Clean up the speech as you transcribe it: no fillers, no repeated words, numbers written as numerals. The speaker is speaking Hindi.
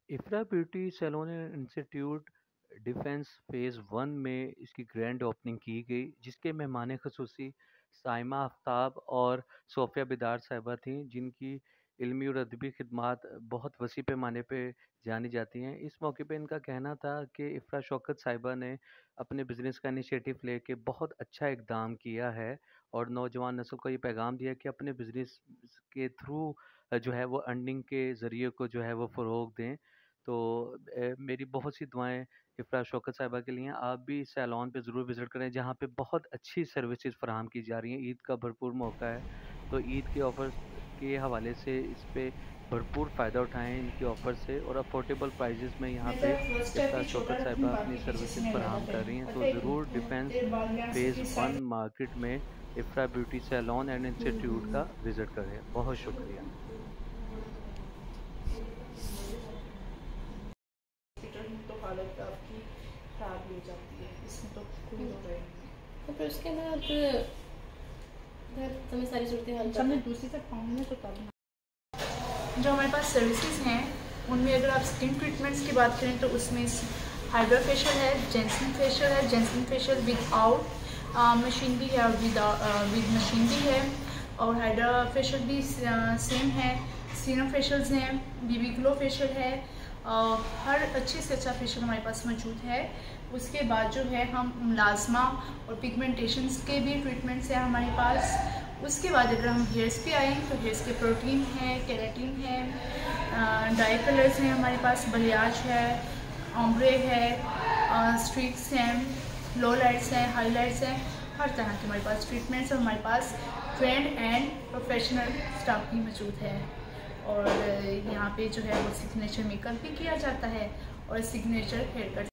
इफ़रा beauty salon and institute defence phase 1 में इसकी ग्रैंड ओपनिंग की गई, जिसके मेहमान ख़ुसूसी साइमा आफ़ताब और सोफ़िया बिदार साहिबा थीं, जिनकी इल्मी और अदबी ख़िदमात बहुत वसी पैमाने पे जानी जाती हैं। इस मौके पे इनका कहना था कि इफ़रा शौकत साहिबा ने अपने बिज़नेस का इनिशिएटिव लेके बहुत अच्छा इक़दाम किया है और नौजवान नस्ल को ये पैगाम दिया कि अपने बिज़नेस के थ्रू जो है वो अर्निंग के ज़रिए को जो है वो फ़रोग़ दें। तो मेरी बहुत सी दुआएँ इफ़रा शौकत साहिबा के लिए हैं। आप भी इस सैलून पे ज़रूर विज़िट करें, जहाँ पे बहुत अच्छी सर्विसेज़ फ़राहम की जा रही हैं। ईद का भरपूर मौका है, तो ईद के ऑफ़र्स के हवाले से इस पे भरपूर फ़ायदा उठाएँ इनके ऑफ़र से, और अफ़ोर्डेबल प्राइसेज़ में यहाँ मैं पे जब फर्स्ट स्टेप इफ़रा ही छोटा शौकत रखूँ साहिबा अपनी बाकी पीछे से सर्विसेज़ मैं ज़्यादा फ़राहम कर रही करूँगी, हैं। पता तो है क्यों? ज़रूर तो डिफेंस तेरे बाल यहाँ से फ़ेज़ किस 1 साइड। मार्केट में Ifra beauty salon and institute का विज़िट करें। बहुत शुक्रिया। तो हालत आपकी ख़राब हो जाती है, इसमें तो कोई हो रहा है। तो फिर उसके बाद तुम्हें सारी सूरतें हल अच्छा, मैं दूसरी तक पाऊँगी तो तब जो हमारे पास सर्विसेज हैं उनमें अगर आप स्किन ट्रीटमेंट्स की बात करें तो उसमें हाइड्रा फेशियल है, जेंसिन फेशियल है, जेंसिन फेशियल विदाउट मशीन भी है और विद मशीन भी है, और हाइड्रा फेशियल भी सेम है, सीरम फेशियल्स हैं, बीबी ग्लो फेशियल है, हर अच्छे से अच्छा फेशियल हमारे पास मौजूद है। उसके बाद जो है हम मुलाजमा और पिगमेंटेशंस के भी ट्रीटमेंट्स हैं हमारे पास। उसके बाद अगर हम हेयर्स पे आएँ तो हेयर्स के प्रोटीन है, केराटिन है, डाई कलर्स हैं हमारे पास, बलियाज है, ओम्ब्रे है, स्ट्रीक्स हैं, लो लाइट्स हैं, हाईलाइट्स हैं, हर तरह के हमारे पास ट्रीटमेंट्स और हमारे पास ट्रेंड एंड प्रोफेशनल स्टाफ भी मौजूद है। और यहाँ पे जो है वो सिग्नेचर मेकअप भी किया जाता है और सिग्नेचर हेयर कट